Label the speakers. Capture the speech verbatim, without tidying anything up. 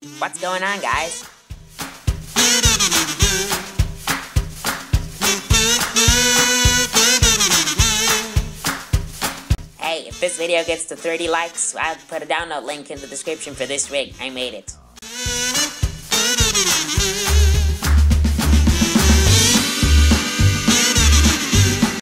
Speaker 1: What's going on, guys? Hey, if this video gets to thirty likes, I'll put a download link in the description for this rig. I made it.